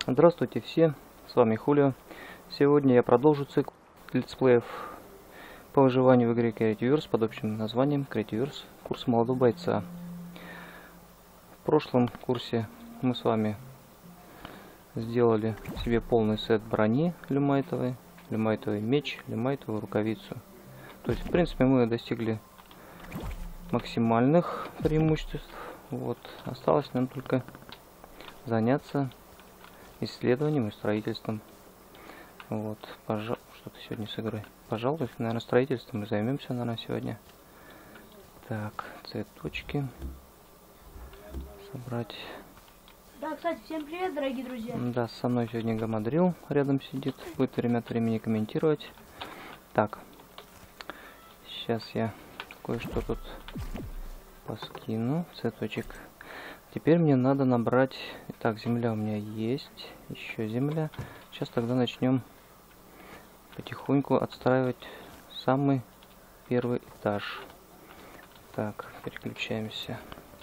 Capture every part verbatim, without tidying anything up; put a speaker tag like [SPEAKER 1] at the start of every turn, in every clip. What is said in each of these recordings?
[SPEAKER 1] Здравствуйте все, с вами Хулио. Сегодня я продолжу цикл летсплеев по выживанию в игре Creative Wars под общим названием Creative Wars курс молодого бойца. В прошлом курсе мы с вами сделали себе полный сет брони люмайтовой, люмайтовый меч, люмайтовую рукавицу. То есть, в принципе, мы достигли максимальных преимуществ. Вот. Осталось нам только заняться исследованием и строительством. Вот, пожалуй, что-то сегодня с игрой. Пожалуй, наверное, строительством мы займемся, наверное, сегодня. Так, цветочки собрать.
[SPEAKER 2] Да, кстати, всем привет, дорогие друзья.
[SPEAKER 1] Да, со мной сегодня Гамадрил рядом сидит, будет время от времени комментировать. Так, сейчас я кое-что тут поскину, цветочек. Теперь мне надо набрать... Так, земля у меня есть. Еще земля. Сейчас тогда начнем потихоньку отстраивать самый первый этаж. Так, переключаемся.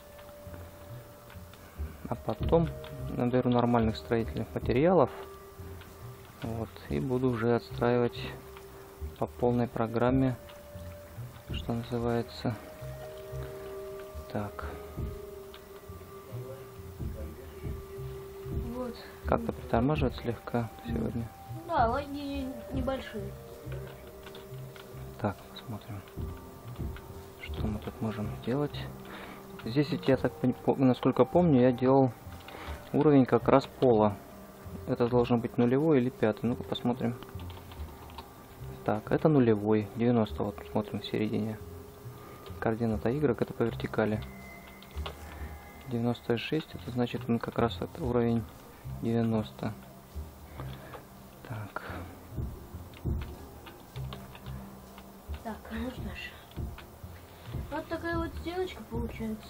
[SPEAKER 1] А потом наберу нормальных строительных материалов. Вот. И буду уже отстраивать по полной программе. Что называется. Так. Как-то притормаживает слегка сегодня.
[SPEAKER 2] Да, лаги небольшие.
[SPEAKER 1] Так, посмотрим, что мы тут можем делать. Здесь, я так насколько помню, я делал уровень как раз пола. Это должен быть нулевой или пятый. Ну-ка посмотрим. Так, это нулевой, девяносто. Вот смотрим в середине. Координата Y, это по вертикали. девяносто шесть, это значит он как раз это уровень девяносто. Так.
[SPEAKER 2] Так, ну что ж. Вот такая вот сделочка получается.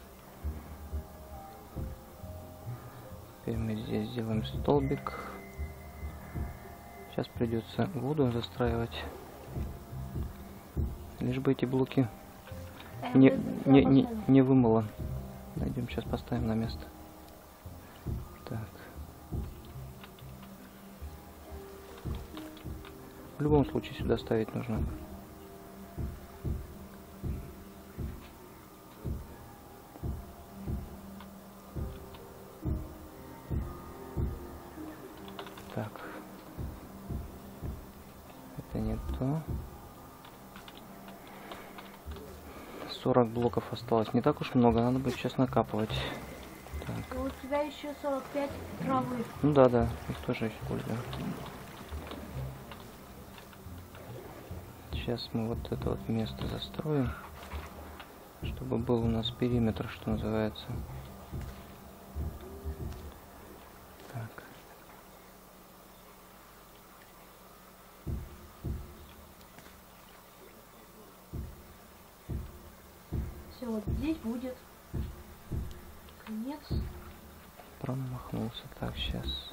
[SPEAKER 1] Теперь мы здесь сделаем столбик. Сейчас придется воду застраивать. Лишь бы эти блоки
[SPEAKER 2] Я
[SPEAKER 1] не, не, не, не вымыло. Найдем, сейчас поставим на место. Так. В любом случае сюда ставить нужно. Так. Это не то. сорок блоков осталось. Не так уж много, надо будет сейчас накапывать. Так.
[SPEAKER 2] У тебя еще сорок пять травы.
[SPEAKER 1] Ну да, да, их тоже использую. Сейчас мы вот это вот место застроим, чтобы был у нас периметр, что называется. Так.
[SPEAKER 2] Все, вот здесь будет конец.
[SPEAKER 1] Промахнулся. Так, сейчас.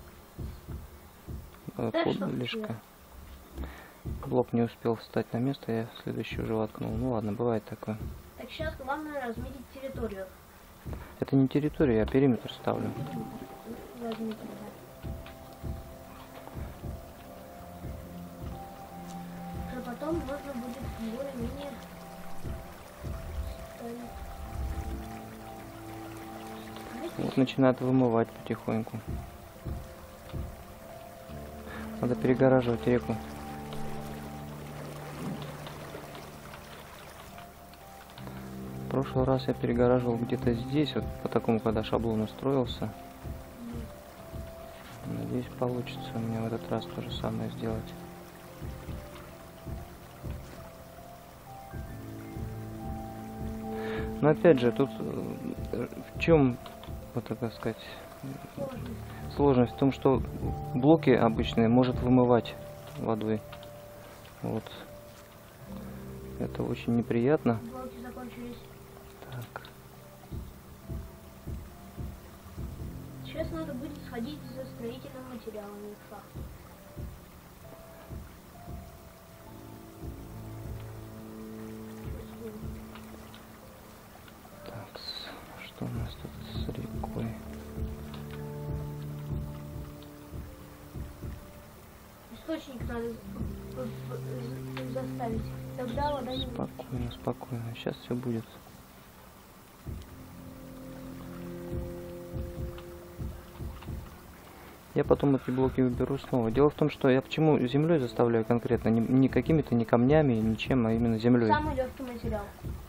[SPEAKER 1] Лишка. Блок не успел встать на место, я следующий уже воткнул. Ну ладно, бывает такое.
[SPEAKER 2] Так, сейчас главное разметить территорию.
[SPEAKER 1] Это не территория, я периметр ставлю.
[SPEAKER 2] Разметить, да. Уже потом можно будет более-менее ставить.
[SPEAKER 1] Вот начинает вымывать потихоньку. Надо перегораживать реку. В прошлый раз я перегораживал где-то здесь, вот по такому, когда шаблон устроился. Надеюсь, получится у меня в этот раз то же самое сделать. Но опять же, тут в чем, вот так сказать, сложность в том, что блоки обычные может вымывать водой. Вот. Это очень неприятно.
[SPEAKER 2] Блоки закончились.
[SPEAKER 1] Так.
[SPEAKER 2] Сейчас надо будет сходить за строительным материалом в шахту.
[SPEAKER 1] Так, что у нас тут с рекой?
[SPEAKER 2] источник надо заставить. Тогда вода не будет.
[SPEAKER 1] Спокойно, спокойно. Сейчас все будет. Я потом эти блоки уберу снова. Дело в том, что я почему землей заставляю конкретно, не, не какими-то не камнями, ничем, а именно землей.
[SPEAKER 2] Самый легкий материал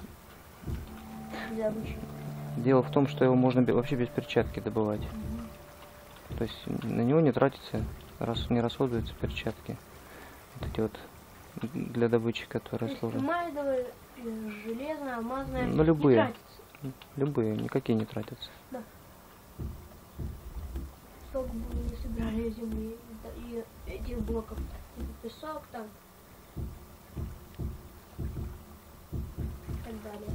[SPEAKER 2] для обучения.
[SPEAKER 1] Дело в том, что его можно бе- вообще без перчатки добывать.
[SPEAKER 2] Угу.
[SPEAKER 1] То есть на него не тратится, раз, не расходуются перчатки. Вот эти вот для добычи, которые служат.
[SPEAKER 2] Мальдовое, железное, алмазное.
[SPEAKER 1] Ну, любые.
[SPEAKER 2] Не тратится.
[SPEAKER 1] Любые, никакие не тратятся.
[SPEAKER 2] Да. Сколько бы мы не собирали земли и этих блоков, типа песок там и так далее.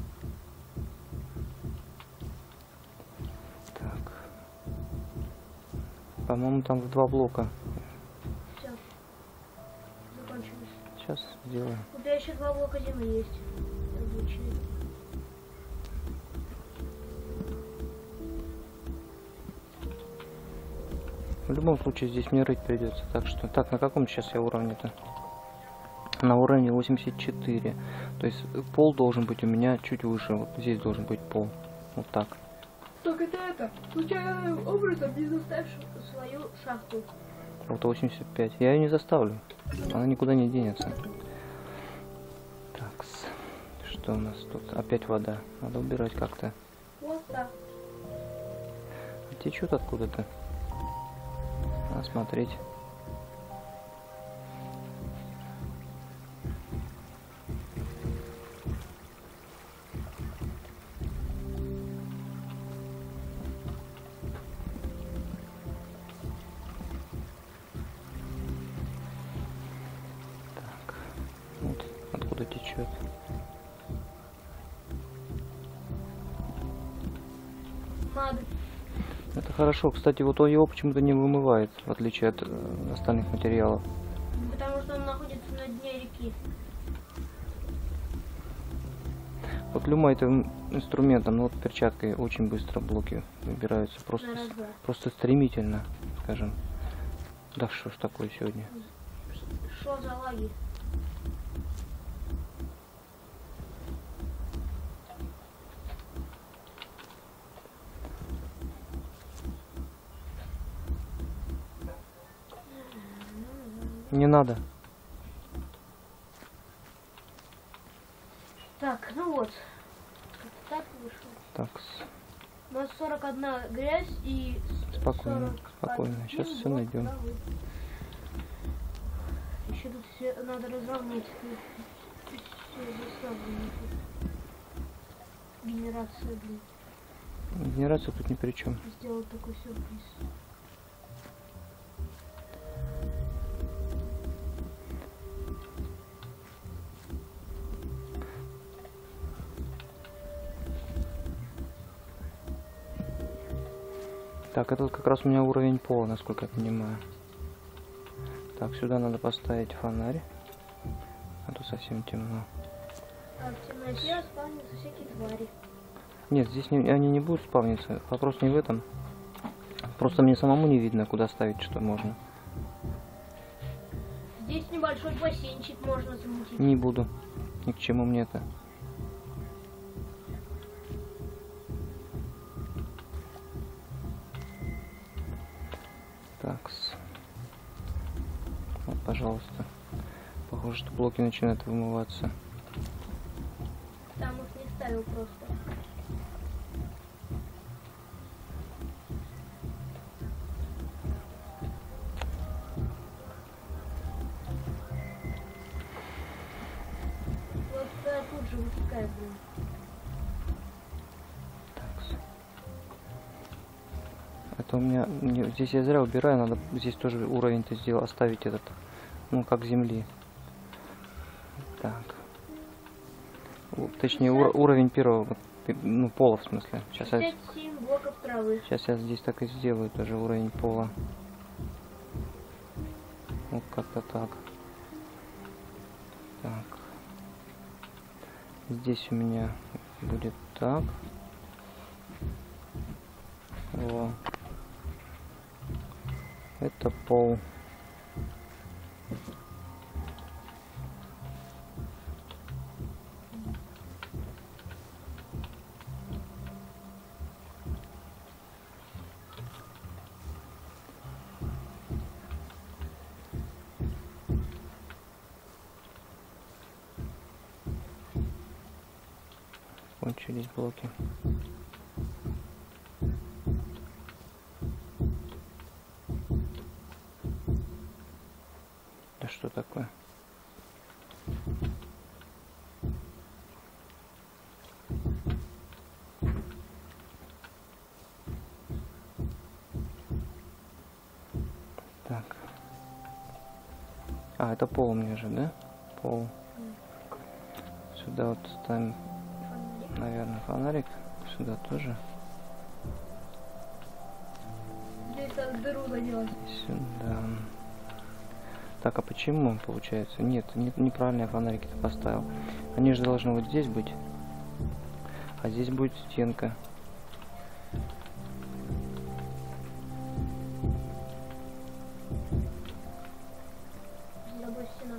[SPEAKER 1] Так. По-моему, там в два блока.
[SPEAKER 2] Все. Закончилось.
[SPEAKER 1] Сейчас сделаю.
[SPEAKER 2] У тебя еще два блока земли есть. Обычные.
[SPEAKER 1] В любом случае здесь мне рыть придется. Так что. Так, на каком сейчас я уровне-то? На уровне восемьдесят четыре. То есть пол должен быть у меня чуть выше. Вот здесь должен быть пол. Вот так.
[SPEAKER 2] Только ты это, случайным образом не заставишь свою шахту.
[SPEAKER 1] Вот восемьдесят пять. Я ее не заставлю. Она никуда не денется. Так. Что у нас тут? Опять вода. Надо убирать как-то.
[SPEAKER 2] Вот так.
[SPEAKER 1] Течет откуда-то. Надо смотреть. Так. Вот откуда течет.
[SPEAKER 2] Надо.
[SPEAKER 1] Это хорошо. Кстати, вот он его почему-то не вымывает, в отличие от э, остальных материалов.
[SPEAKER 2] Потому что он находится на дне реки.
[SPEAKER 1] Вот люмайтовым инструментом, ну вот перчаткой очень быстро блоки выбираются. Просто,
[SPEAKER 2] На раз-два.
[SPEAKER 1] просто стремительно, скажем. Да что ж такое сегодня?
[SPEAKER 2] Что за лаги?
[SPEAKER 1] Не надо.
[SPEAKER 2] Так, ну вот. Как-то так вышло.
[SPEAKER 1] Так, с-
[SPEAKER 2] У нас сорок одна грязь и
[SPEAKER 1] Спокойно,
[SPEAKER 2] сорок
[SPEAKER 1] спокойно.
[SPEAKER 2] один
[SPEAKER 1] Сейчас всё
[SPEAKER 2] блок
[SPEAKER 1] найдем.
[SPEAKER 2] травы. Еще тут все надо разровнять. Все заставлено тут. Генерация, блин.
[SPEAKER 1] Генерация тут ни при чем.
[SPEAKER 2] Сделал такой сюрприз.
[SPEAKER 1] Так, это вот как раз у меня уровень пола, насколько я понимаю. Так, сюда надо поставить фонарь. А то совсем темно.
[SPEAKER 2] А в темноте спавнятся всякие твари.
[SPEAKER 1] Нет, здесь не- они не будут спавниться. Вопрос не в этом. Просто мне самому не видно, куда ставить, что можно.
[SPEAKER 2] Здесь небольшой бассейнчик можно замутить.
[SPEAKER 1] Не буду. Ни к чему мне это. Так. Вот, пожалуйста. Похоже, что блоки начинают вымываться.
[SPEAKER 2] Там их не ставил просто. Вот э, тут же вытекает, блин.
[SPEAKER 1] Так. Это у меня... не- здесь я зря убираю, надо здесь тоже уровень-то сделать, оставить этот. Ну, как земли. Так. У- Точнее, ур- уровень первого, вот, пи- ну, пола в смысле. Сейчас я,
[SPEAKER 2] шестьдесят семь блоков травы.
[SPEAKER 1] сейчас я здесь так и сделаю, тоже уровень пола. Вот как-то так. Так. Здесь у меня будет так. Во. Это пол. Кончились блоки. Да что такое? Так. А, это пол мне же, да? Пол. Сюда вот ставим, наверное, фонарик. Сюда тоже.
[SPEAKER 2] Здесь надо дыру заделать.
[SPEAKER 1] Сюда. Так, а почему получается? Нет, не, неправильно я фонарики поставил. Они же должны вот здесь быть. А здесь будет стенка.
[SPEAKER 2] Стена.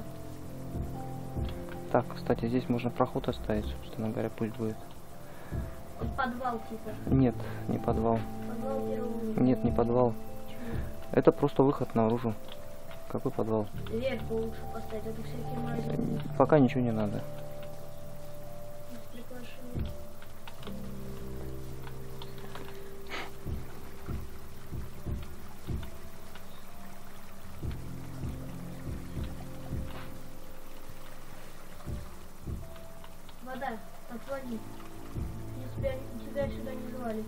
[SPEAKER 1] Так, кстати, здесь можно проход оставить, собственно говоря, пусть будет.
[SPEAKER 2] Вот подвал типа.
[SPEAKER 1] Нет, не подвал.
[SPEAKER 2] Подвал первого уровня.
[SPEAKER 1] Нет, не подвал.
[SPEAKER 2] Почему?
[SPEAKER 1] Это просто выход наружу. Какой подвал?
[SPEAKER 2] Дверку лучше поставить, а то всякие мрази.
[SPEAKER 1] Пока ничего не надо.
[SPEAKER 2] Приглашение. Вода, отводи. Тебя, тебя сюда не звали.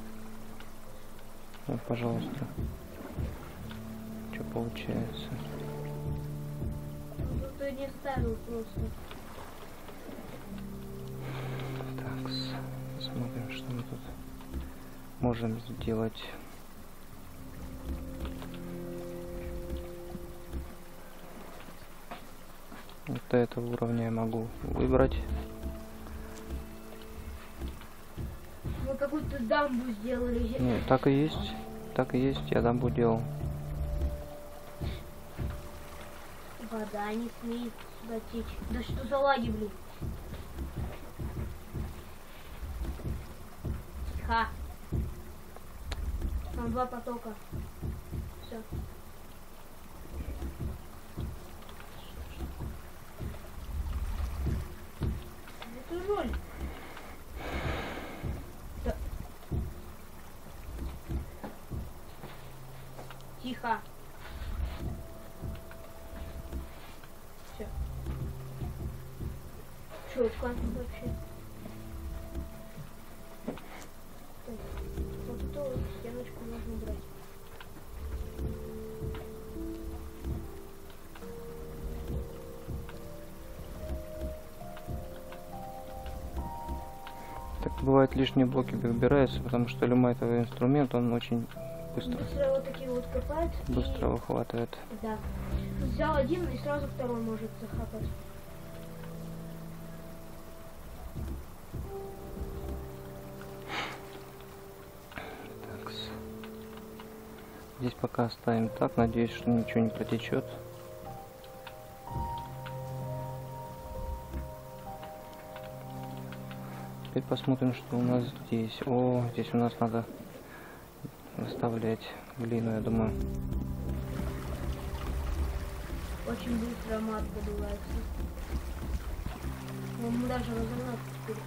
[SPEAKER 1] Вот, пожалуйста. Что получается?
[SPEAKER 2] Ну, ты не ставил просто.
[SPEAKER 1] Так, смотрим, что мы тут можем сделать. Вот до этого уровня я могу выбрать.
[SPEAKER 2] Мы какую-то дамбу сделали.
[SPEAKER 1] Ну, так и есть. Так и есть, я дамбу делал.
[SPEAKER 2] Вода не смеет сюда течь. Да что за лаги, блин? Тихо. Там два потока. Все. Это роль. Да. Тихо. Все. Четко вообще. Так, вот эту вот стеночку можно брать.
[SPEAKER 1] Так бывает, лишние блоки выбираются, потому что люмайтовый инструмент, он очень быстро,
[SPEAKER 2] Быстро вот такие вот копает.
[SPEAKER 1] быстро выхватывает.
[SPEAKER 2] И... Да. Взял один и сразу второй может захапать.
[SPEAKER 1] Так, здесь пока оставим так, надеюсь, что ничего не протечет. Теперь посмотрим, что у нас здесь. О, здесь у нас надо выставлять глину, я думаю.
[SPEAKER 2] Очень быстро мат подувается. Мы даже разогнаться теперь.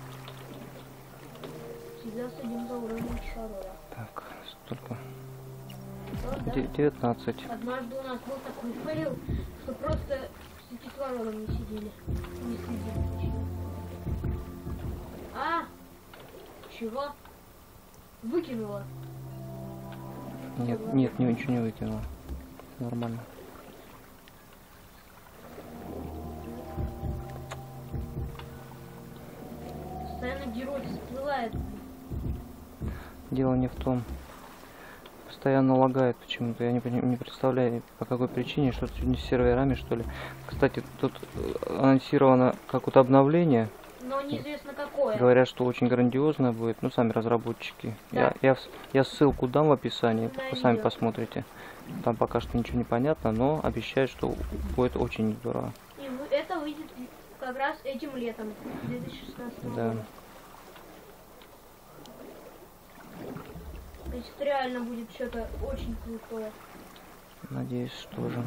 [SPEAKER 2] Всегда следим за уровнем кислорода.
[SPEAKER 1] Так, столько.
[SPEAKER 2] Вот, да.
[SPEAKER 1] девятнадцать.
[SPEAKER 2] Однажды у нас был такой фейл, что просто с кислородом не сидели. Не следили, точнее. А! Чего? Выкинула.
[SPEAKER 1] Нет, нет, ничего не выкинула. Нормально.
[SPEAKER 2] Постоянно герой всплывает.
[SPEAKER 1] Дело не в том. Постоянно лагает почему-то. Я не, пони- не представляю, по какой причине. Что-то сегодня с серверами, что ли. Кстати, тут э, анонсировано какое-то обновление.
[SPEAKER 2] Но неизвестно какое.
[SPEAKER 1] Говорят, что очень грандиозное будет. Ну, сами разработчики.
[SPEAKER 2] Да.
[SPEAKER 1] Я, я, в- я ссылку дам в описании.
[SPEAKER 2] На
[SPEAKER 1] Вы сами
[SPEAKER 2] видео.
[SPEAKER 1] посмотрите. Там пока что ничего не понятно, но обещают, что будет очень здорово.
[SPEAKER 2] И вы- это выйдет как раз этим летом, две тысячи шестнадцатого
[SPEAKER 1] Да.
[SPEAKER 2] года. То есть это реально будет что-то очень крутое.
[SPEAKER 1] Надеюсь, что же.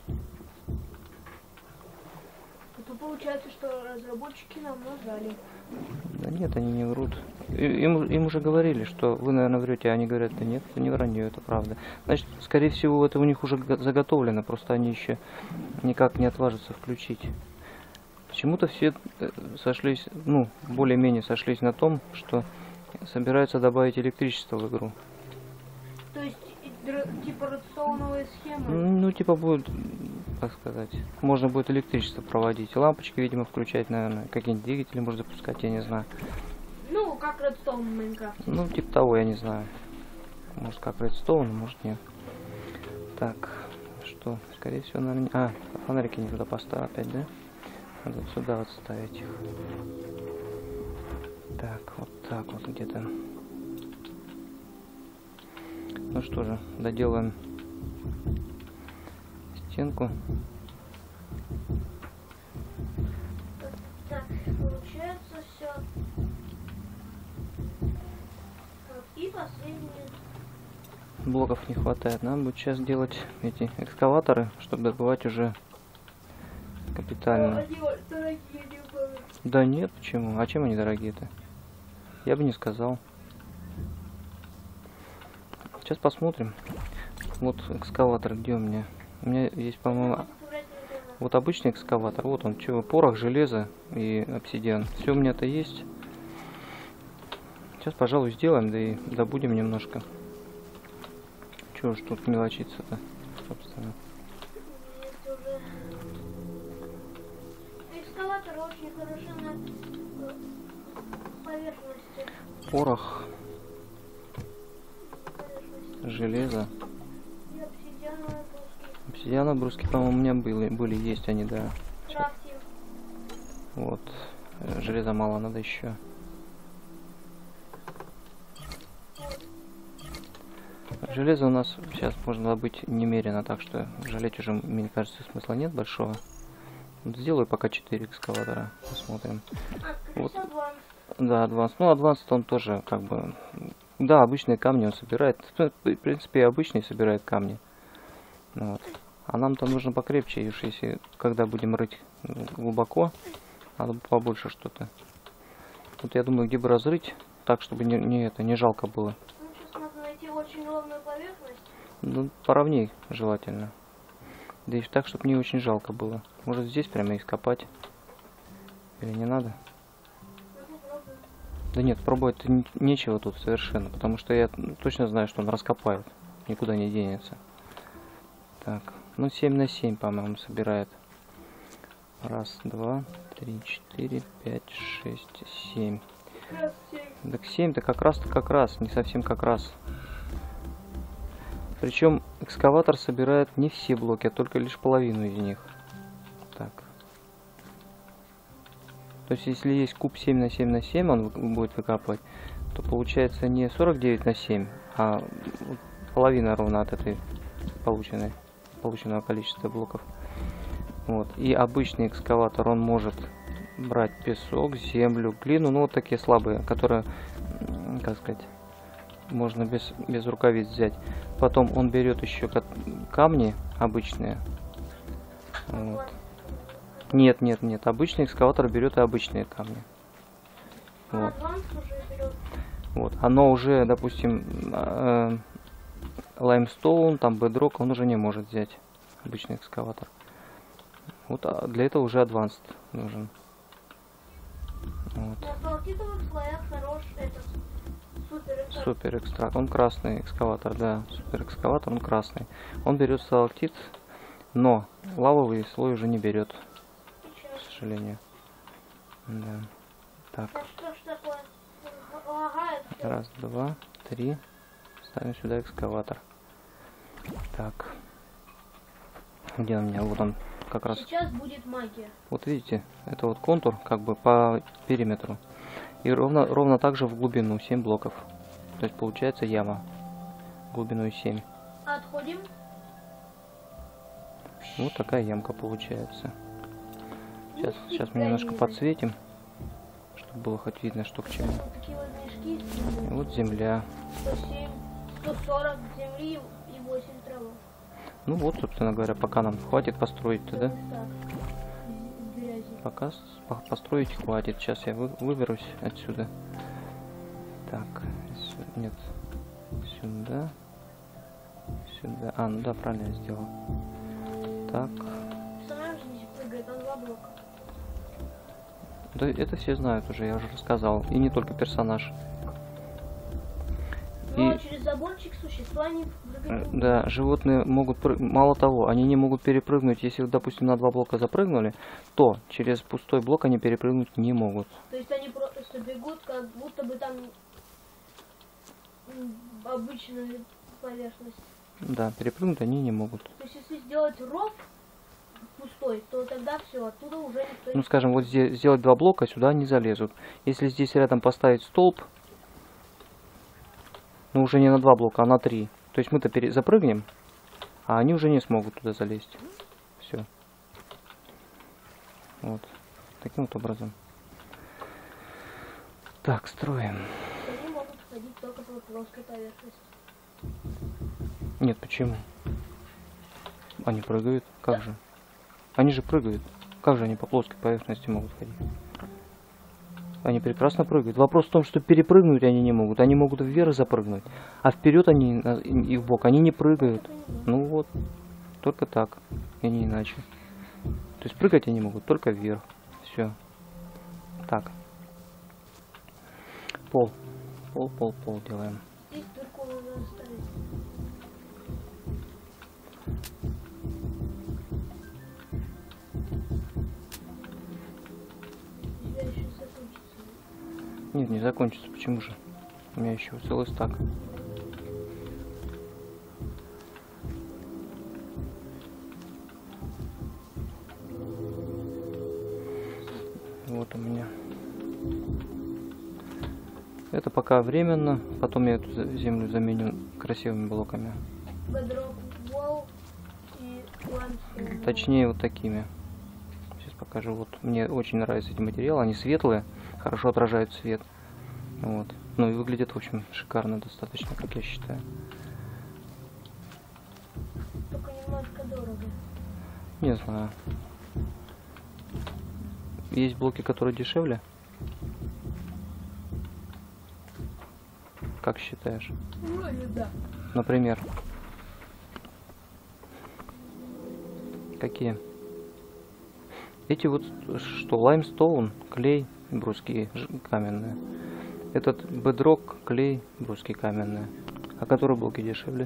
[SPEAKER 2] А то получается, что разработчики нам нажали.
[SPEAKER 1] Да нет, они не врут. И- Им, им уже говорили, что вы, наверное, врете, а они говорят, да нет, это не вранье, это правда. Значит, скорее всего, это у них уже го- заготовлено, просто они еще никак не отважатся включить. Почему-то все э, сошлись, ну, более-менее сошлись на том, что собираются добавить электричество в игру.
[SPEAKER 2] То есть, и др- типа редстоуновые схемы.
[SPEAKER 1] Ну, типа будет, как сказать, можно будет электричество проводить. Лампочки, видимо, включать, наверное. Какие-нибудь двигатели можно запускать, я не знаю.
[SPEAKER 2] Ну, как редстоун в Майнкрафте.
[SPEAKER 1] Ну, типа того, я не знаю. Может, как Redstone, может, нет. Так, что, скорее всего, наверное... А, фонарики не туда поставил опять, да? Надо вот сюда вот ставить их. Так, вот так вот где-то. Ну что же, доделаем стенку.
[SPEAKER 2] Так, получается все. И последний.
[SPEAKER 1] Блоков не хватает. Нам будет сейчас делать эти экскаваторы, чтобы добывать уже капитально.
[SPEAKER 2] Они вот дорогие, не было.
[SPEAKER 1] Да нет, почему? А чем они дорогие-то? Я бы не сказал. Сейчас посмотрим. Вот экскаватор, где у меня? У меня есть, по-моему, вот обычный экскаватор. Вот он, чего? Порох, железо и обсидиан. Все у меня-то есть. Сейчас, пожалуй, сделаем, да и добудем немножко. Чего ж тут мелочиться-то, собственно.
[SPEAKER 2] Есть уже. Экскаватор очень хорошо на э, поверхности.
[SPEAKER 1] Порох,
[SPEAKER 2] Поверхности.
[SPEAKER 1] железо.
[SPEAKER 2] И обсидиановые доски.
[SPEAKER 1] Обсидиана бруски, по-моему, у меня были, были, есть они, да.
[SPEAKER 2] Крафтинг.
[SPEAKER 1] Вот. Э, Железа мало, надо еще. Железо у нас сейчас можно добыть немерено, так что жалеть уже, мне кажется, смысла нет большого. Вот сделаю пока четыре экскаватора, посмотрим.
[SPEAKER 2] А,
[SPEAKER 1] Вот.
[SPEAKER 2] вот. Адванс.
[SPEAKER 1] Да, адванс. Ну, адванс он тоже как бы... Да, обычные камни он собирает. В принципе, и обычный собирает камни. Ну вот. А нам-то нужно покрепче, и уж если когда будем рыть глубоко, надо побольше что-то. Вот я думаю, где бы разрыть, так, чтобы не, не это, не жалко было.
[SPEAKER 2] Ну, сейчас надо найти очень ровную поверхность.
[SPEAKER 1] Ну, поровней желательно. Да и так, чтобы не очень жалко было. Может, здесь прямо ископать? Или не надо?
[SPEAKER 2] Ну, попробуем.
[SPEAKER 1] Да нет, пробовать н- нечего тут совершенно, потому что я точно знаю, что он раскопает. Никуда не денется. Так, ну семь на семь, по-моему, собирает. Раз, два, три, четыре, пять, шесть, семь.
[SPEAKER 2] Раз, семь.
[SPEAKER 1] Так семь-то как раз-то как раз, не совсем как раз. Причем экскаватор собирает не все блоки, а только лишь половину из них. Так. То есть, если есть куб семь на семь на семь, он вы- будет выкапывать, то получается не сорок девять на семь, а вот половина ровно от этой полученной, полученного количества блоков. Вот. И обычный экскаватор, он может брать песок, землю, глину, ну вот такие слабые, которые, м, как сказать, можно без, без рукавиц взять. Потом он берет еще камни обычные. Вот. Нет, нет, нет. Обычный экскаватор берет и обычные камни.
[SPEAKER 2] А
[SPEAKER 1] Вот.
[SPEAKER 2] адванс уже берет.
[SPEAKER 1] Вот. Оно уже, допустим, э, лаймстоун, там бедрок, он уже не может взять. Обычный экскаватор. Вот, а для этого уже адванс нужен. Вот.
[SPEAKER 2] На сталактитовых слоях хорош этот супер экстракт.
[SPEAKER 1] Супер экстракт. Он красный экскаватор, да. Супер экскаватор, он красный. Он берет сталактит, но лавовый слой уже не берет, к
[SPEAKER 2] Сейчас.
[SPEAKER 1] сожалению. Да. Так.
[SPEAKER 2] Да что ж такое? Лагает всё.
[SPEAKER 1] Раз, два, три. Ставим сюда экскаватор. Так. Где он у меня? Вот он как раз.
[SPEAKER 2] Сейчас будет магия.
[SPEAKER 1] Вот видите, это вот контур как бы по периметру. И ровно, ровно так же в глубину семь блоков. То есть получается яма. Глубиной семь.
[SPEAKER 2] Отходим.
[SPEAKER 1] Вот такая ямка получается. Сейчас,
[SPEAKER 2] Нифига
[SPEAKER 1] сейчас мы немножко
[SPEAKER 2] не
[SPEAKER 1] подсветим, чтобы было хоть видно, что к чему.
[SPEAKER 2] Вот такие вот мешки.
[SPEAKER 1] И вот земля.
[SPEAKER 2] сто семь, сто сорок земли и восемь травы.
[SPEAKER 1] Ну вот, собственно говоря, пока нам хватит построить-то, да?
[SPEAKER 2] Так, в грязи.
[SPEAKER 1] пока с- по- построить хватит. Сейчас я вы, выберусь отсюда. Так, сю- нет, сюда, сюда. А, ну да, правильно я сделал. Так,
[SPEAKER 2] Персонаж здесь прыгает на два блока.
[SPEAKER 1] да это все знают уже, я уже рассказал. И не только персонаж.
[SPEAKER 2] Но
[SPEAKER 1] И-
[SPEAKER 2] через заборчик существа не
[SPEAKER 1] Э,
[SPEAKER 2] прыгают.
[SPEAKER 1] Да, животные могут, пры- мало того, они не могут перепрыгнуть, если, допустим, на два блока запрыгнули, то через пустой блок они перепрыгнуть не могут.
[SPEAKER 2] То есть они просто бегут, как будто бы там м, обычная поверхность.
[SPEAKER 1] Да, перепрыгнуть они не могут.
[SPEAKER 2] То есть если сделать ров пустой, то тогда все, оттуда уже никто
[SPEAKER 1] Ну,
[SPEAKER 2] не...
[SPEAKER 1] скажем, вот здесь сделать два блока, сюда они залезут. Если здесь рядом поставить столб, ну уже не на два блока, а на три. То есть мы-то пере... запрыгнем, а они уже не смогут туда залезть. Все. Вот. Таким вот образом. Так, строим.
[SPEAKER 2] Они могут ходить только по плоской поверхности.
[SPEAKER 1] Нет, почему? Они прыгают. Как же? Они же прыгают. Как же они по плоской поверхности могут ходить? Они прекрасно прыгают. Вопрос в том, что перепрыгнуть они не могут. Они могут вверх запрыгнуть. А вперед они на- и в бок они не прыгают. Ну вот. Только так. И не иначе. То есть прыгать они могут только вверх. Все. Так. Пол. Пол, пол, пол делаем.
[SPEAKER 2] Здесь дырку можно оставить. У тебя еще закончится.
[SPEAKER 1] Нет, не закончится. Почему же? У меня еще целый стак. Вот у меня. Это пока временно. Потом я эту за- землю заменю красивыми блоками.
[SPEAKER 2] Bedrock Wall и Limestone.
[SPEAKER 1] Точнее, вот такими. Сейчас покажу. Вот мне очень нравятся эти материалы. Они светлые, хорошо отражают свет. Вот. Ну и выглядят, в общем, шикарно достаточно, как я считаю.
[SPEAKER 2] Только немножко дорого.
[SPEAKER 1] Не знаю. Есть блоки, которые дешевле. Как считаешь?
[SPEAKER 2] Вроде да.
[SPEAKER 1] Например. Какие? Эти вот, что, лаймстоун, клей, бруски ж- каменные. Этот бедрок, клей, бруски каменные. А которые блоки дешевле?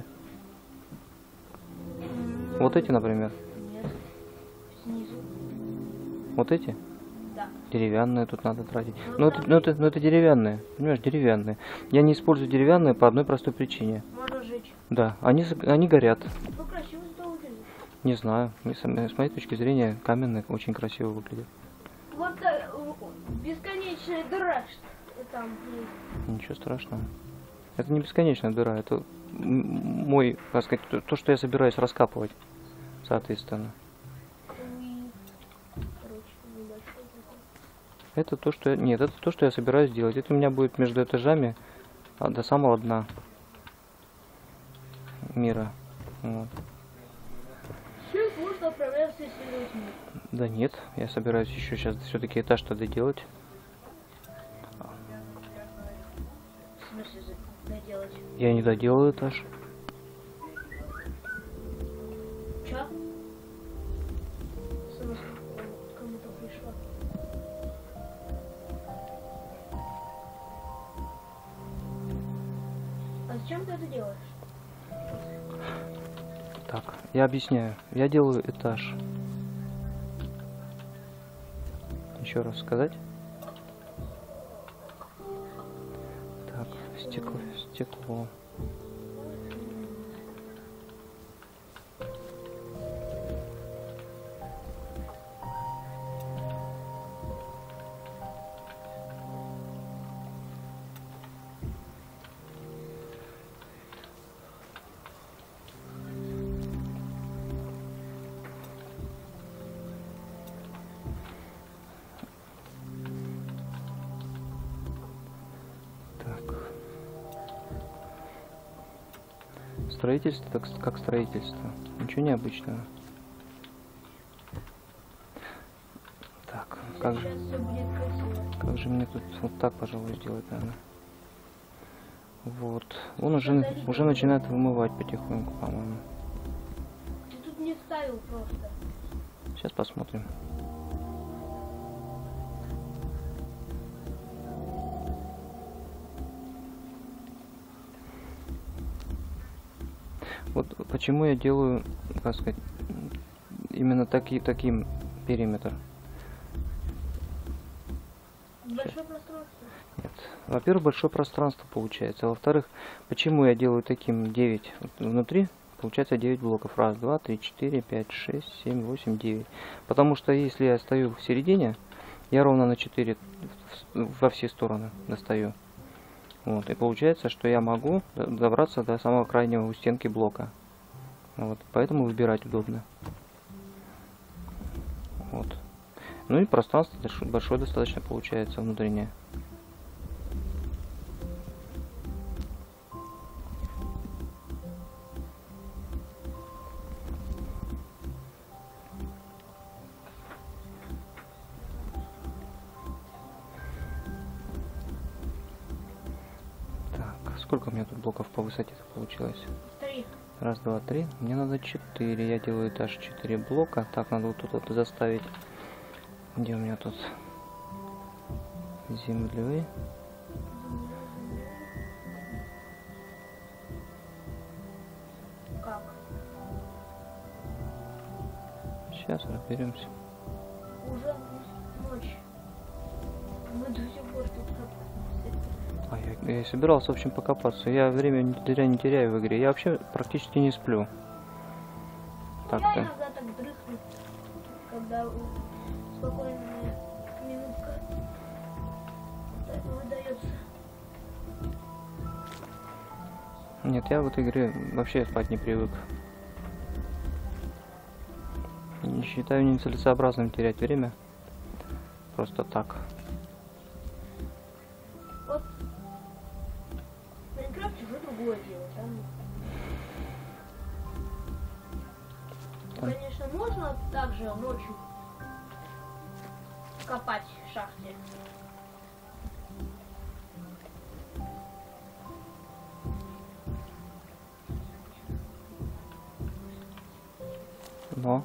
[SPEAKER 1] Вот эти, например.
[SPEAKER 2] Нет. Снизу.
[SPEAKER 1] Вот эти?
[SPEAKER 2] Да.
[SPEAKER 1] Деревянные тут надо тратить.
[SPEAKER 2] Ну
[SPEAKER 1] Но это,
[SPEAKER 2] да.
[SPEAKER 1] но это, но это деревянные. Понимаешь, деревянные. Я не использую деревянные по одной простой причине.
[SPEAKER 2] Можно сжечь.
[SPEAKER 1] Да, они, с- они горят.
[SPEAKER 2] Ну красиво это выглядит.
[SPEAKER 1] Не знаю. Мне С с моей точки зрения, каменные очень красиво выглядят.
[SPEAKER 2] Вот так, э, бесконечная дыра что там есть.
[SPEAKER 1] Ничего страшного. Это не бесконечная дыра, это м- мой, так сказать, то, то, что я собираюсь раскапывать, соответственно.
[SPEAKER 2] Уи. Короче, небольшой такой.
[SPEAKER 1] Это то, что я... Нет, это то, что я собираюсь делать. Это у меня будет между этажами а, до самого дна мира. Вот.
[SPEAKER 2] Сейчас можно отправляться исследовать мир.
[SPEAKER 1] Да нет, я собираюсь еще сейчас все-таки этаж-то доделать.
[SPEAKER 2] В смысле за- доделать?
[SPEAKER 1] Я не доделал этаж.
[SPEAKER 2] Чё? Смс кому-то пришла. А зачем ты это делаешь?
[SPEAKER 1] Так, я объясняю. Я делаю этаж. Еще раз сказать. Так, стекло, стекло. Так. Строительство, так с- как строительство. Ничего необычного. Так, Как же,
[SPEAKER 2] Сейчас все будет красиво.
[SPEAKER 1] как же мне тут вот так, пожалуй, сделать, наверное. Вот. Он уже, уже начинает вымывать потихоньку, по-моему.
[SPEAKER 2] Ты тут не вставил просто.
[SPEAKER 1] Сейчас посмотрим. Вот почему я делаю, как сказать, именно таки, таким периметр.
[SPEAKER 2] Большое пространство.
[SPEAKER 1] Нет. Во-первых, большое пространство получается. А во-вторых, почему я делаю таким девять? Вот внутри получается девять блоков. Раз, два, три, четыре, пять, шесть, семь, восемь, девять. Потому что если я стою в середине, я ровно на четыре во все стороны достаю. Вот. И получается, что я могу добраться до самого крайнего у стенки блока. Вот. Поэтому выбирать удобно. Вот. Ну и пространство большое достаточно получается внутреннее. Так, сколько у меня тут блоков по высоте получилось?
[SPEAKER 2] Три.
[SPEAKER 1] Раз, два, три. Мне надо четыре. Я делаю этаж четыре блока. Так, надо вот тут вот заставить. Где у меня тут землей?
[SPEAKER 2] Как?
[SPEAKER 1] Сейчас разберемся.
[SPEAKER 2] Уже ночь. Мы до сих пор тут копаемся.
[SPEAKER 1] А я, я и собирался, в общем, покопаться. Я время не теряю, не теряю в игре. Я вообще практически не сплю.
[SPEAKER 2] Я
[SPEAKER 1] Так-то.
[SPEAKER 2] иногда так дрыхну, когда спокойная минутка так выдается.
[SPEAKER 1] Нет, я в этой игре вообще спать не привык. Не считаю нецелесообразным терять время. Просто так.
[SPEAKER 2] Вот в Майнкрафте уже другое дело. Там, ну,
[SPEAKER 1] Там-
[SPEAKER 2] конечно, можно также ночью копать в шахте.
[SPEAKER 1] Но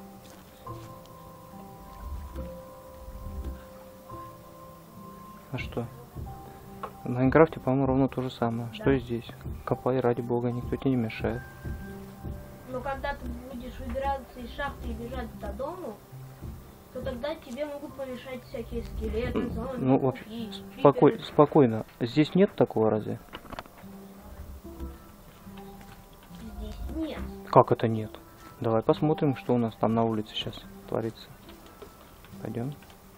[SPEAKER 1] а что? В Майнкрафте, по-моему, ровно то же самое.
[SPEAKER 2] Да.
[SPEAKER 1] Что и здесь. Копай, ради бога, никто тебе не мешает.
[SPEAKER 2] Но когда ты будешь выбираться из шахты и бежать до дому, то тогда тебе могут помешать всякие скелеты, зомби,
[SPEAKER 1] Ну, вообще,
[SPEAKER 2] пауки,
[SPEAKER 1] спокой,
[SPEAKER 2] криперы.
[SPEAKER 1] спокойно. Здесь нет такого разве?
[SPEAKER 2] Здесь нет.
[SPEAKER 1] Как это нет? Давай посмотрим, что у нас там на улице сейчас творится. Пойдем.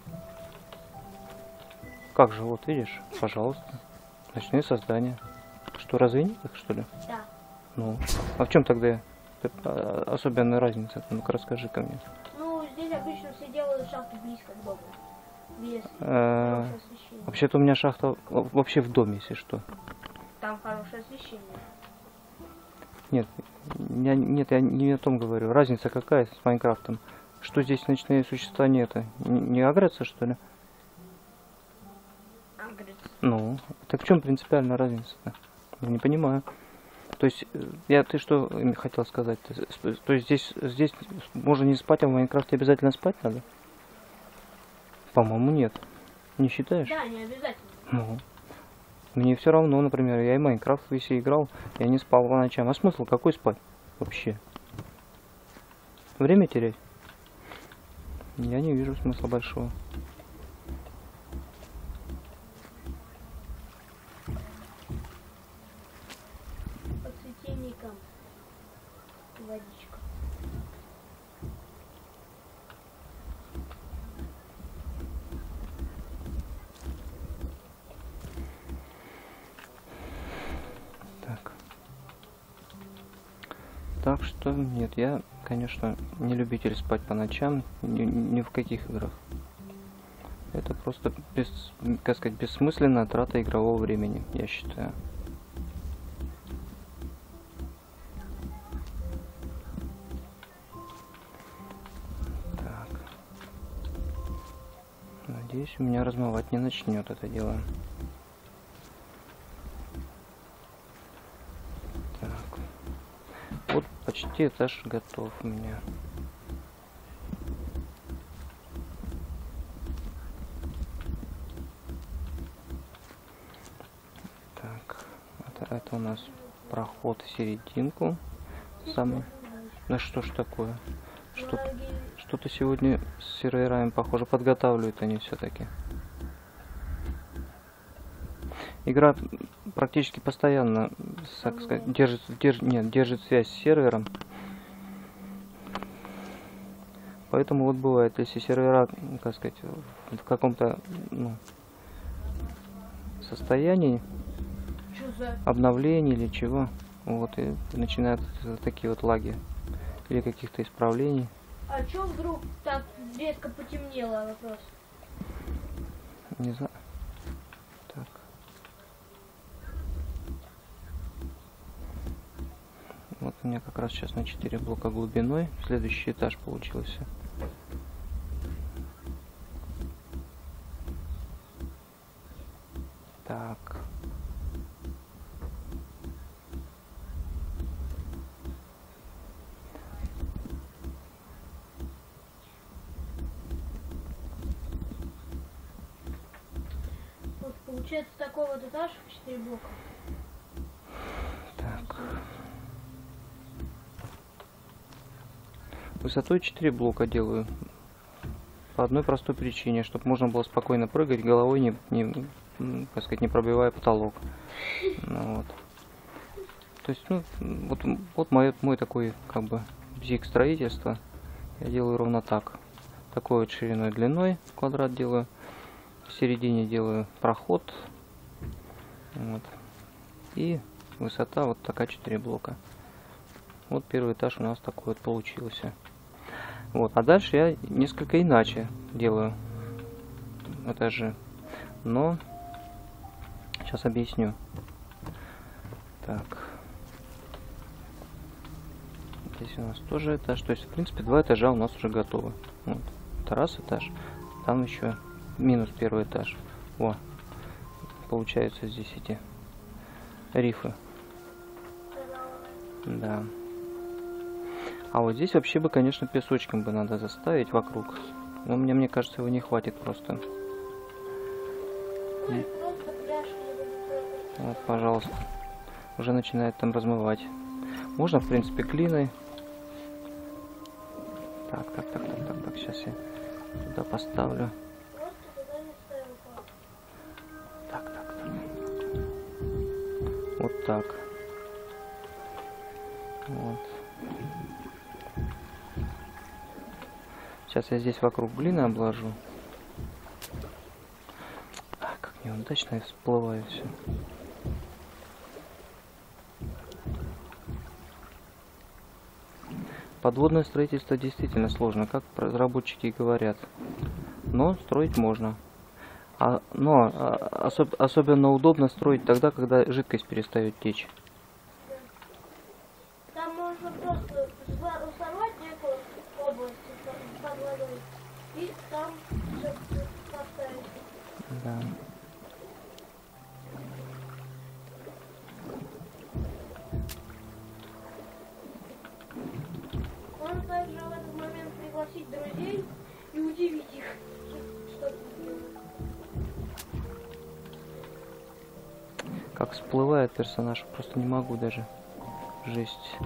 [SPEAKER 1] Как же, вот видишь, пожалуйста. Ночные создания. Что, разве нет их, что ли?
[SPEAKER 2] Да.
[SPEAKER 1] Ну, а в чем тогда э, особенная разница? Ну-ка расскажи-ка мне.
[SPEAKER 2] Ну, здесь обычно все делают шахту близко к дому. Без
[SPEAKER 1] Э,
[SPEAKER 2] хорошего освещения.
[SPEAKER 1] Вообще-то у меня шахта в- вообще в доме, если что.
[SPEAKER 2] Там хорошее освещение.
[SPEAKER 1] Нет, я, нет, я не о том говорю. Разница какая с Майнкрафтом? Что здесь ночные существа нет? Не, не агрятся, что ли?
[SPEAKER 2] А, говорит,
[SPEAKER 1] Ну, так в чем принципиальная разница-то? Я не понимаю. То есть, э, я ты что им хотел сказать? То есть, то есть здесь, здесь можно не спать, а в Майнкрафте обязательно спать надо? По-моему, нет. Не считаешь?
[SPEAKER 2] да, не обязательно.
[SPEAKER 1] Ну, мне все равно, например, я и Майнкрафт весь играл, я не спал по ночам. А смысл какой спать вообще? Время терять? Я не вижу смысла большого.
[SPEAKER 2] Под светильником водичка.
[SPEAKER 1] Так. Так что нет, я, конечно, не любитель спать по ночам, ни, ни в каких играх. Это просто, без, как сказать, бессмысленная трата игрового времени, я считаю. Так. Надеюсь, у меня размывать не начнет это дело. Так. Вот почти этаж готов у меня. Так. Это, это у нас проход в серединку. Самый. Ну что ж такое? Что-то, что-то сегодня с серверами, похоже, подготавливают они все-таки. Игра практически постоянно, так сказать, держит, держит, нет, держит связь с сервером. Поэтому вот бывает, если сервера, как сказать, в каком-то, ну, состоянии обновления или чего, вот, и начинают такие вот лаги или каких-то исправлений.
[SPEAKER 2] А чё вдруг так резко потемнело, вопрос?
[SPEAKER 1] Не знаю. Так. Вот у меня как раз сейчас на четыре блока глубиной. Следующий этаж получился. Так.
[SPEAKER 2] Вот получается такой вот этаж в четыре блока.
[SPEAKER 1] Так. Высотой четыре блока делаю. По одной простой причине, чтобы можно было спокойно прыгать головой, не, не, как сказать, не пробивая потолок. Ну, вот. То есть, ну, вот, вот мой, мой такой, как бы, бзик строительства. Я делаю ровно так. Такой вот шириной, длиной квадрат делаю. В середине делаю проход. Вот. И высота вот такая четыре блока. Вот первый этаж у нас такой вот получился. Вот. А дальше я несколько иначе делаю этажи. Но сейчас объясню. Так. Здесь у нас тоже этаж. То есть, в принципе, два этажа у нас уже готовы. Вот. Это раз этаж. Там еще минус первый этаж. О, получается здесь эти рифы. Да. А вот здесь вообще бы, конечно, песочком бы надо заставить вокруг. Но мне, мне кажется, его не хватит просто. Вот, пожалуйста. Уже начинает там размывать. Можно, в принципе, глиной. Так, так, так, так, так, так. Сейчас я туда поставлю. Так, так, так. Вот так. Вот. Сейчас я здесь вокруг глины обложу. А, как неудачно я всплываю все. Подводное строительство действительно сложно, как разработчики говорят. Но строить можно. А, но а, особ, особенно удобно строить тогда, когда жидкость перестает течь.
[SPEAKER 2] Там можно просто сорвать некую область под водой и там все поставить.
[SPEAKER 1] Да.
[SPEAKER 2] Можно также в этот момент пригласить друзей и удивить их. Что-то делать.
[SPEAKER 1] Как всплывает персонаж, просто не могу даже. Жесть.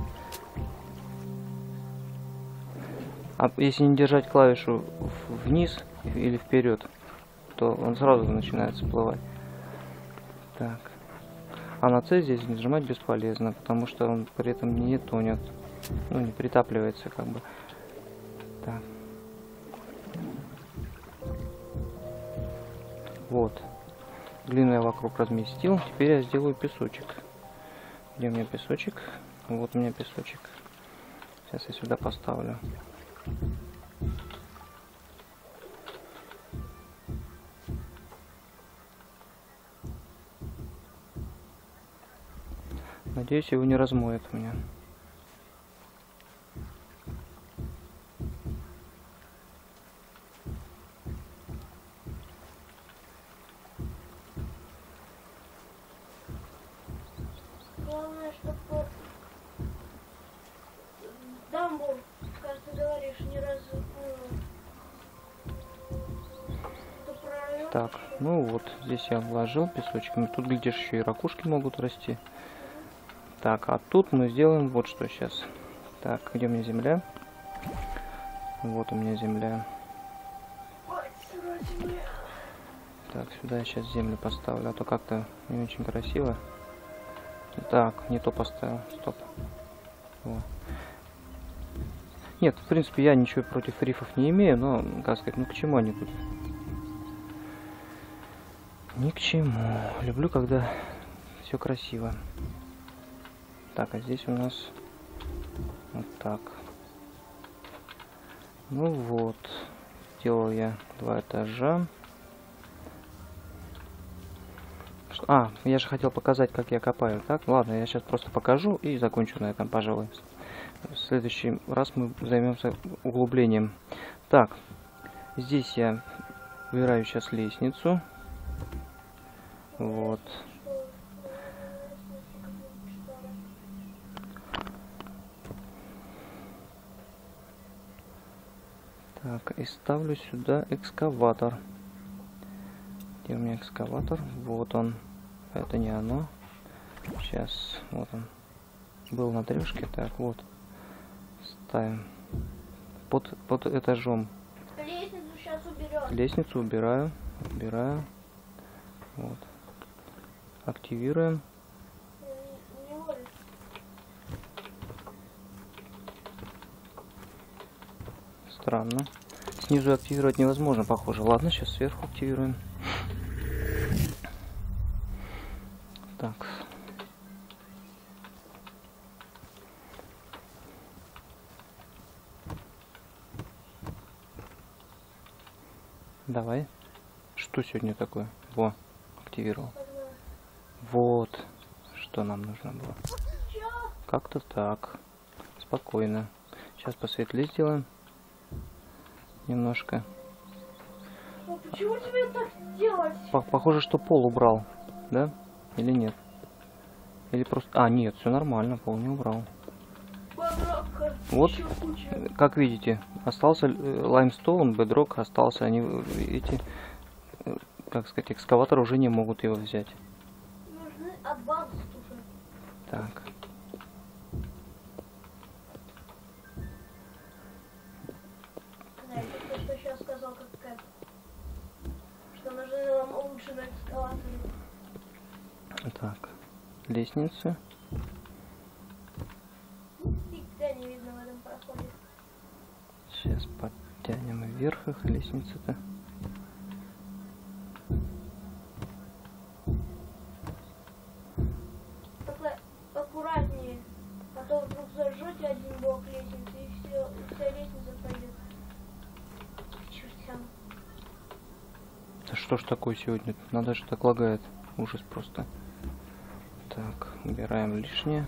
[SPEAKER 1] А если не держать клавишу вниз или вперед, то он сразу начинает всплывать. Так. А на C здесь нажимать бесполезно, потому что он при этом не тонет. Ну, не притапливается, как бы. Так. Вот. Глину я вокруг разместил. Теперь я сделаю песочек. Где у меня песочек? Вот у меня песочек. Сейчас я сюда поставлю. Надеюсь, его не размоет у меня.
[SPEAKER 2] ж ни разу...
[SPEAKER 1] Так, ну вот, здесь я вложил песочком. Тут, глядишь, еще и ракушки могут расти. Так, а тут мы сделаем вот что сейчас. Так, где у меня земля? Вот у меня земля. Так, сюда я сейчас землю поставлю, а то как-то не очень красиво. Так, не то поставил, стоп. Вот. Нет, в принципе, я ничего против рифов не имею, но, как сказать, ну к чему они тут? Ни к чему. Люблю, когда все красиво. Так, а здесь у нас вот так. Ну вот, сделал я два этажа. А, я же хотел показать, как я копаю. Так, ладно, я сейчас просто покажу и закончу на этом, пожалуй. В следующий раз мы займемся углублением. Так, здесь я убираю сейчас лестницу. Вот. Так, и ставлю сюда экскаватор. Где у меня экскаватор? Вот он. Это не оно. Сейчас, вот он. Был на трешке. Так, вот. Ставим. Под, под этажом.
[SPEAKER 2] Лестницу сейчас уберем.
[SPEAKER 1] Лестницу убираю. Убираю. Вот. Активируем. Странно. Снизу активировать невозможно, похоже. Ладно, сейчас сверху активируем. Так. Давай. Что сегодня такое? Во, активировал. Вот, что нам нужно было. Как-то так. Спокойно. Сейчас посветлее сделаем. Немножко.
[SPEAKER 2] А почему тебе так делать?
[SPEAKER 1] Похоже, что пол убрал, да? Или нет? Или просто... А, нет, все нормально, пол не убрал. Вот, как видите, остался лаймстоун, бедрок остался. Они, эти, как сказать, экскаваторы уже не могут его взять.
[SPEAKER 2] Нужны адванс уже.
[SPEAKER 1] Так.
[SPEAKER 2] Что сейчас сказал, как Кэп? Что нужны нам лучше на экскаваторе.
[SPEAKER 1] Так, лестницы.
[SPEAKER 2] Фига не видно в этом проходе.
[SPEAKER 1] Сейчас подтянем вверх их, лестницы-то.
[SPEAKER 2] Только аккуратнее, а то вдруг зажжете один блок лестницы и, все, и вся лестница пойдет к чертям.
[SPEAKER 1] Да что ж такое сегодня? Надо же, так лагает. Ужас просто. Так, убираем лишнее.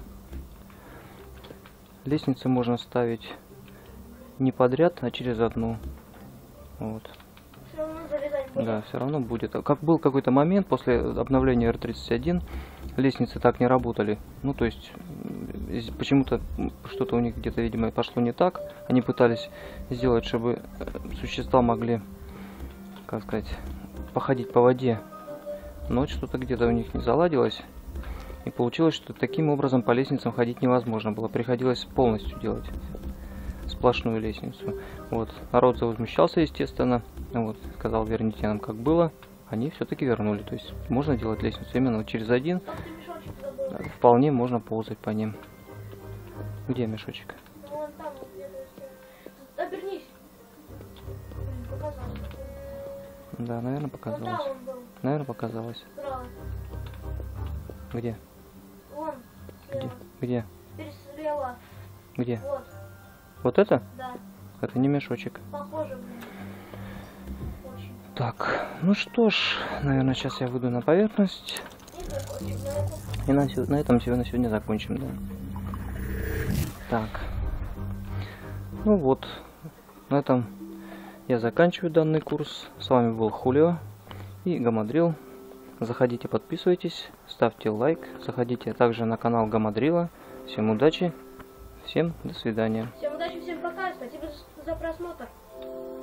[SPEAKER 1] Лестницы можно ставить не подряд, а через одну. Вот.
[SPEAKER 2] Все равно залезать будет.
[SPEAKER 1] Да, все равно будет. Как был какой-то момент после обновления эр тридцать один, лестницы так не работали. Ну, то есть, почему-то что-то у них где-то, видимо, пошло не так. Они пытались сделать, чтобы существа могли, как сказать, походить по воде. Но что-то где-то у них не заладилось. И получилось, что таким образом по лестницам ходить невозможно было. Приходилось полностью делать сплошную лестницу. Вот. Народ завозмущался, естественно. Вот. Сказал, верните нам как было. Они все-таки вернули. То есть можно делать лестницу именно вот через один. Вполне можно ползать по ним. Где мешочек?
[SPEAKER 2] Ну, вон там, вот где-то. Обернись. Показалось.
[SPEAKER 1] Да, наверное,
[SPEAKER 2] Вот
[SPEAKER 1] показалось.
[SPEAKER 2] там он был.
[SPEAKER 1] Наверное, показалось.
[SPEAKER 2] Справа.
[SPEAKER 1] Где?
[SPEAKER 2] Вон,
[SPEAKER 1] Где?
[SPEAKER 2] слева.
[SPEAKER 1] Где?
[SPEAKER 2] Теперь слева.
[SPEAKER 1] Где?
[SPEAKER 2] Вот,
[SPEAKER 1] Вот это?
[SPEAKER 2] да.
[SPEAKER 1] Это не мешочек.
[SPEAKER 2] Похоже, блин. Очень.
[SPEAKER 1] Так, ну что ж, наверное, сейчас я выйду на поверхность.
[SPEAKER 2] Не захочет, на это.
[SPEAKER 1] И на, сё- на этом сегодня, сегодня закончим, да. Так. Ну вот, на этом я заканчиваю данный курс. С вами был Хулио и Гамадрил. Заходите, подписывайтесь, ставьте лайк. Заходите также на канал Гамадрила. Всем удачи, всем до свидания.
[SPEAKER 2] Всем удачи, всем пока. пока, спасибо за за просмотр.